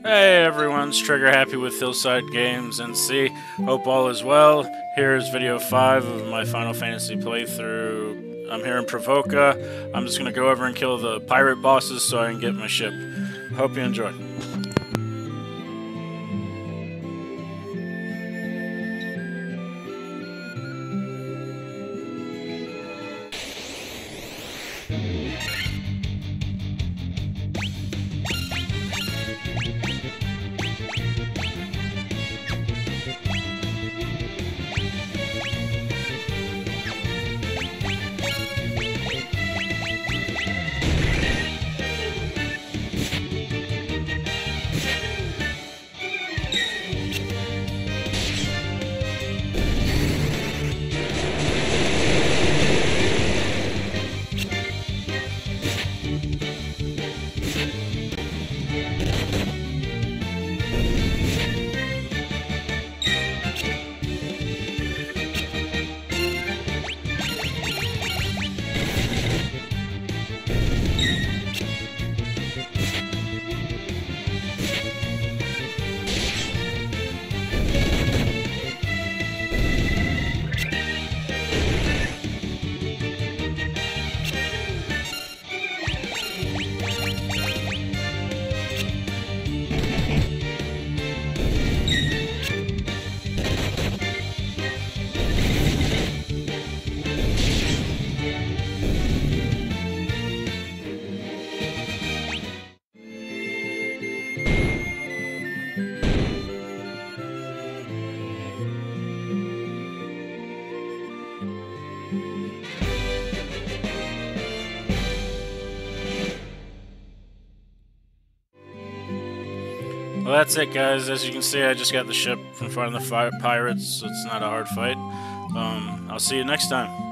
Hey everyone, it's TriggrHappy with Hillside Games NC. Hope all is well. Here's video 5 of my Final Fantasy playthrough. I'm here in Provoca. I'm just going to go over and kill the pirate bosses so I can get my ship. Hope you enjoy. Well, that's it, guys. As you can see, I just got the ship in front of the pirates, so it's not a hard fight. I'll see you next time.